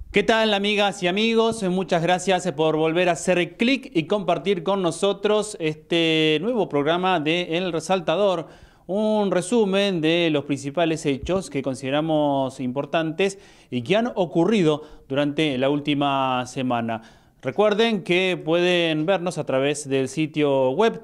¿Qué tal, amigas y amigos? Muchas gracias por volver a hacer clic y compartir con nosotros este nuevo programa de El Resaltador, un resumen de los principales hechos que consideramos importantes y que han ocurrido durante la última semana. Recuerden que pueden vernos a través del sitio web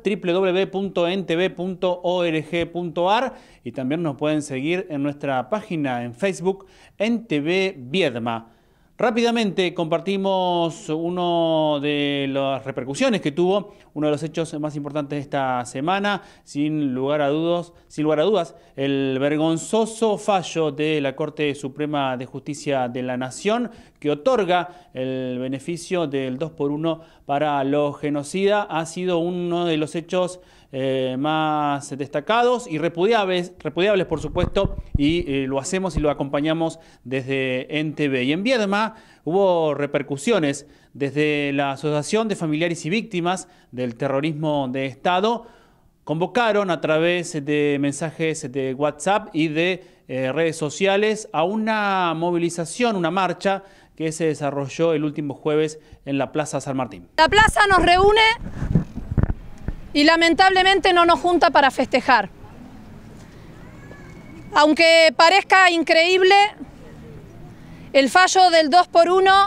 www.ntv.org.ar y también nos pueden seguir en nuestra página en Facebook, NTV Viedma. Rápidamente compartimos una de las repercusiones que tuvo uno de los hechos más importantes de esta semana, sin lugar a dudas, el vergonzoso fallo de la Corte Suprema de Justicia de la Nación que otorga el beneficio del 2x1 para los genocidas. Ha sido uno de los hechos más destacados y repudiables por supuesto, y lo hacemos y lo acompañamos desde NTV. Y en Viedma hubo repercusiones desde la Asociación de Familiares y Víctimas del Terrorismo de Estado. Convocaron a través de mensajes de WhatsApp y de redes sociales a una movilización, una marcha que se desarrolló el último jueves en la Plaza San Martín. La plaza nos reúne y lamentablemente no nos junta para festejar. Aunque parezca increíble, el fallo del 2x1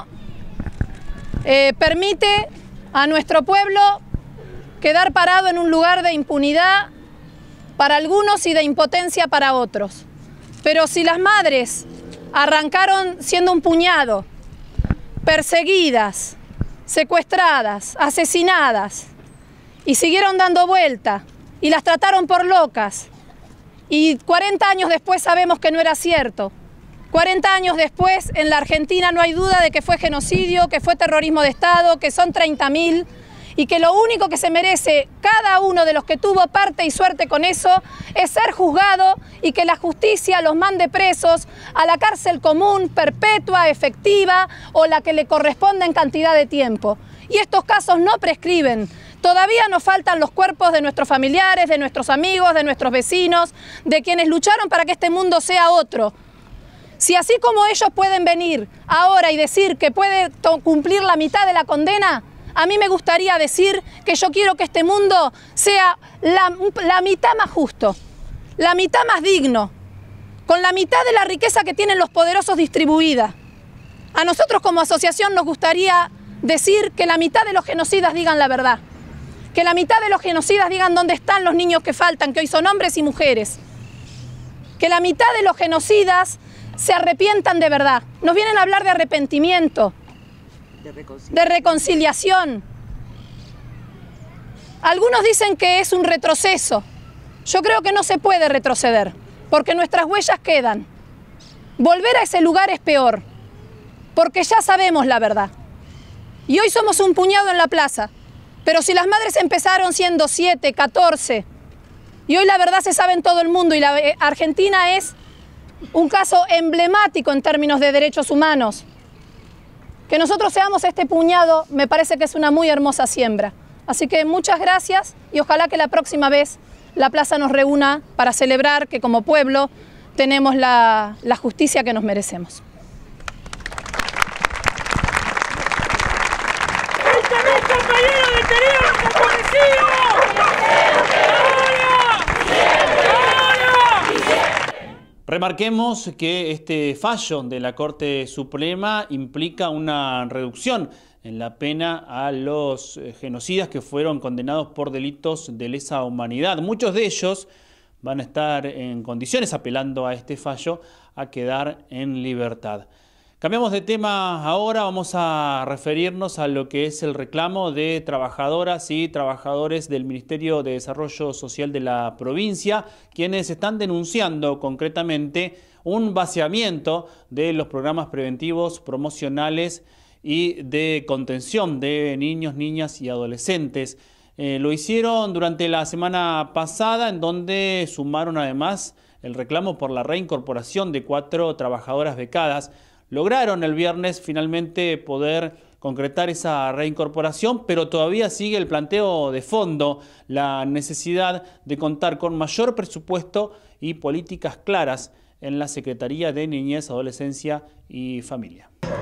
permite a nuestro pueblo quedar parado en un lugar de impunidad para algunos y de impotencia para otros. Pero si las madres arrancaron siendo un puñado, perseguidas, secuestradas, asesinadas, y siguieron dando vuelta, y las trataron por locas, y 40 años después sabemos que no era cierto. 40 años después, en la Argentina no hay duda de que fue genocidio, que fue terrorismo de Estado, que son 30.000, y que lo único que se merece cada uno de los que tuvo parte y suerte con eso es ser juzgado y que la justicia los mande presos a la cárcel común, perpetua, efectiva o la que le corresponda en cantidad de tiempo. Y estos casos no prescriben. Todavía nos faltan los cuerpos de nuestros familiares, de nuestros amigos, de nuestros vecinos, de quienes lucharon para que este mundo sea otro. Si así como ellos pueden venir ahora y decir que puede cumplir la mitad de la condena, a mí me gustaría decir que yo quiero que este mundo sea la mitad más justo, la mitad más digno, con la mitad de la riqueza que tienen los poderosos distribuida. A nosotros como asociación nos gustaría decir que la mitad de los genocidas digan la verdad, que la mitad de los genocidas digan dónde están los niños que faltan, que hoy son hombres y mujeres, que la mitad de los genocidas se arrepientan de verdad. Nos vienen a hablar de arrepentimiento, de reconciliación. Algunos dicen que es un retroceso. Yo creo que no se puede retroceder, porque nuestras huellas quedan. Volver a ese lugar es peor, porque ya sabemos la verdad. Y hoy somos un puñado en la plaza, pero si las madres empezaron siendo 7, 14, y hoy la verdad se sabe en todo el mundo, y la Argentina es un caso emblemático en términos de derechos humanos. Que nosotros seamos este puñado me parece que es una muy hermosa siembra. Así que muchas gracias y ojalá que la próxima vez la plaza nos reúna para celebrar que como pueblo tenemos la justicia que nos merecemos. ¡Compañeros detenidos desaparecidos! Remarquemos que este fallo de la Corte Suprema implica una reducción en la pena a los genocidas que fueron condenados por delitos de lesa humanidad. Muchos de ellos van a estar en condiciones, apelando a este fallo, a quedar en libertad. Cambiamos de tema ahora, vamos a referirnos a lo que es el reclamo de trabajadoras y trabajadores del Ministerio de Desarrollo Social de la provincia, quienes están denunciando concretamente un vaciamiento de los programas preventivos, promocionales y de contención de niños, niñas y adolescentes. Lo hicieron durante la semana pasada, en donde sumaron además el reclamo por la reincorporación de 4 trabajadoras becadas. Lograron el viernes finalmente poder concretar esa reincorporación, pero todavía sigue el planteo de fondo, la necesidad de contar con mayor presupuesto y políticas claras en la Secretaría de Niñez, Adolescencia y Familia.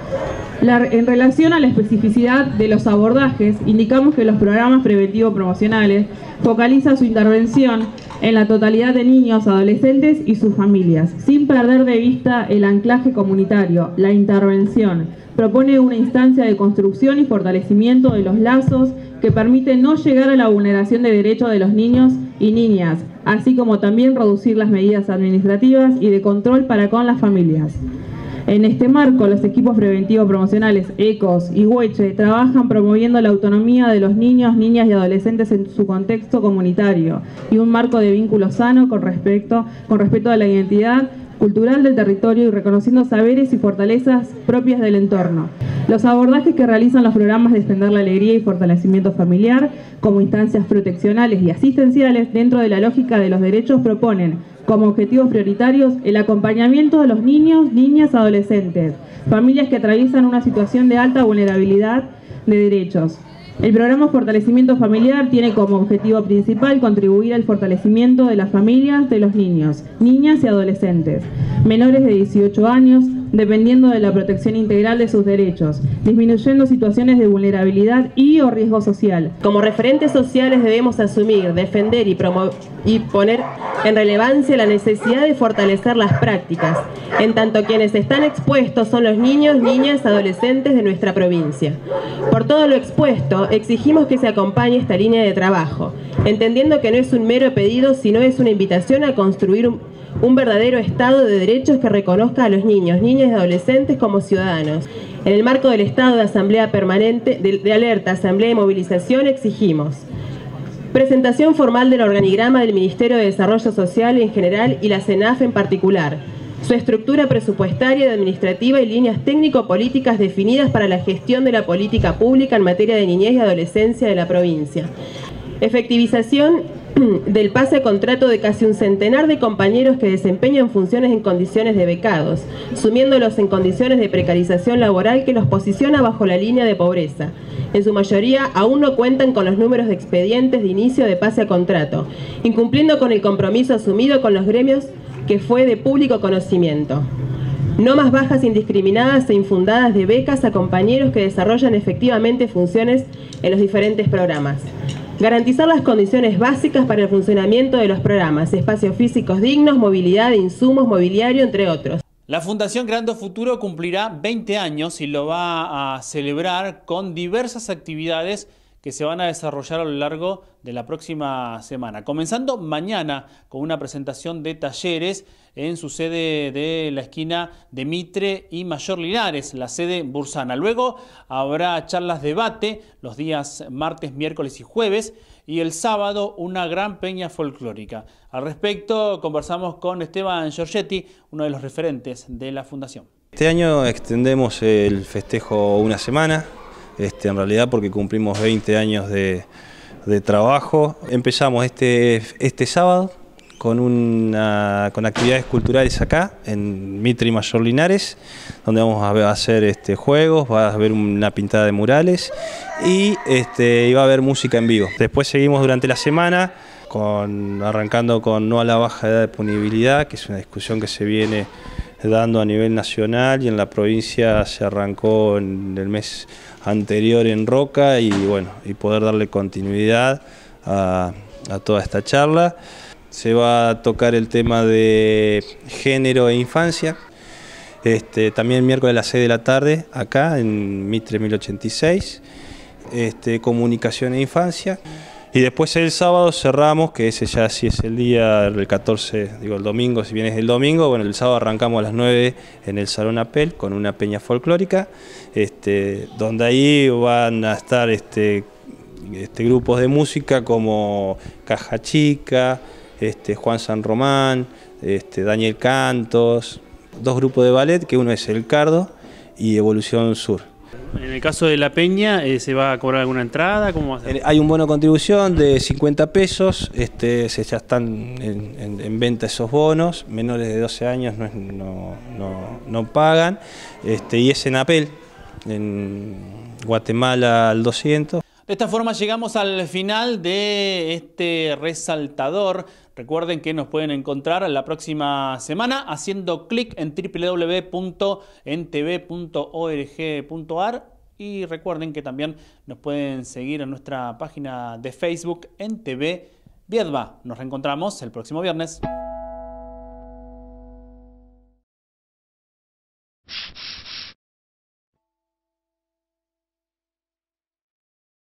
En relación a la especificidad de los abordajes, indicamos que los programas preventivos promocionales focalizan su intervención en la totalidad de niños, adolescentes y sus familias, sin perder de vista el anclaje comunitario. La intervención propone una instancia de construcción y fortalecimiento de los lazos que permiten no llegar a la vulneración de derechos de los niños y niñas, así como también reducir las medidas administrativas y de control para con las familias. En este marco, los equipos preventivos promocionales ECOS y WECHE trabajan promoviendo la autonomía de los niños, niñas y adolescentes en su contexto comunitario y un marco de vínculo sano con respeto a la identidad cultural del territorio y reconociendo saberes y fortalezas propias del entorno. Los abordajes que realizan los programas de Defender la Alegría y Fortalecimiento Familiar como instancias proteccionales y asistenciales dentro de la lógica de los derechos proponen como objetivos prioritarios el acompañamiento de los niños, niñas, adolescentes, familias que atraviesan una situación de alta vulnerabilidad de derechos. El programa Fortalecimiento Familiar tiene como objetivo principal contribuir al fortalecimiento de las familias de los niños, niñas y adolescentes, menores de 18 años, dependiendo de la protección integral de sus derechos, disminuyendo situaciones de vulnerabilidad y o riesgo social. Como referentes sociales debemos asumir, defender y poner en relevancia la necesidad de fortalecer las prácticas, en tanto quienes están expuestos son los niños, niñas, adolescentes de nuestra provincia. Por todo lo expuesto, exigimos que se acompañe esta línea de trabajo, entendiendo que no es un mero pedido, sino es una invitación a construir un verdadero Estado de derechos que reconozca a los niños, niñas y adolescentes como ciudadanos. En el marco del estado de asamblea permanente, de alerta, asamblea y movilización, exigimos presentación formal del organigrama del Ministerio de Desarrollo Social en general y la CENAF en particular, su estructura presupuestaria y administrativa y líneas técnico-políticas definidas para la gestión de la política pública en materia de niñez y adolescencia de la provincia. Efectivización del pase a contrato de casi un centenar de compañeros que desempeñan funciones en condiciones de becados, sumiéndolos en condiciones de precarización laboral que los posiciona bajo la línea de pobreza. En su mayoría aún no cuentan con los números de expedientes de inicio de pase a contrato, incumpliendo con el compromiso asumido con los gremios que fue de público conocimiento. No más bajas indiscriminadas e infundadas de becas a compañeros que desarrollan efectivamente funciones en los diferentes programas. Garantizar las condiciones básicas para el funcionamiento de los programas, espacios físicos dignos, movilidad de insumos, mobiliario, entre otros. La Fundación Creando Futuro cumplirá 20 años y lo va a celebrar con diversas actividades que se van a desarrollar a lo largo de la próxima semana. Comenzando mañana con una presentación de talleres en su sede de la esquina de Mitre y Mayor Linares, la sede bursana. Luego habrá charlas debate los días martes, miércoles y jueves, y el sábado una gran peña folclórica. Al respecto conversamos con Esteban Giorgetti, uno de los referentes de la Fundación. Este año extendemos el festejo una semana, en realidad porque cumplimos 20 años de trabajo. Empezamos este sábado con actividades culturales acá en Mitre y Mayor Linares, donde vamos a hacer juegos, va a haber una pintada de murales y va a haber música en vivo. Después seguimos durante la semana arrancando con no a la baja edad de punibilidad, que es una discusión que se viene dando a nivel nacional, y en la provincia se arrancó en el mes anterior en Roca, y bueno, y poder darle continuidad a toda esta charla. Se va a tocar el tema de género e infancia, también miércoles a las 6 de la tarde acá en Mitre 1086, comunicación e infancia. Y después el sábado cerramos, que ese ya sí es el día, el 14, el domingo, si bien es el domingo, bueno, el sábado arrancamos a las 9 en el Salón Apel con una peña folclórica, donde ahí van a estar grupos de música como Caja Chica, Juan San Román, Daniel Cantos, dos grupos de ballet, que uno es El Cardo y Evolución Sur. En el caso de la peña, ¿se va a cobrar alguna entrada? ¿Cómo va a ser? Hay un bono de contribución de 50 pesos, ya están en venta esos bonos, menores de 12 años no pagan, y es en Apel, en Guatemala al 200. De esta forma llegamos al final de este resaltador. Recuerden que nos pueden encontrar la próxima semana haciendo clic en www.ntv.org.ar y recuerden que también nos pueden seguir en nuestra página de Facebook NTV Viedma. Nos reencontramos el próximo viernes.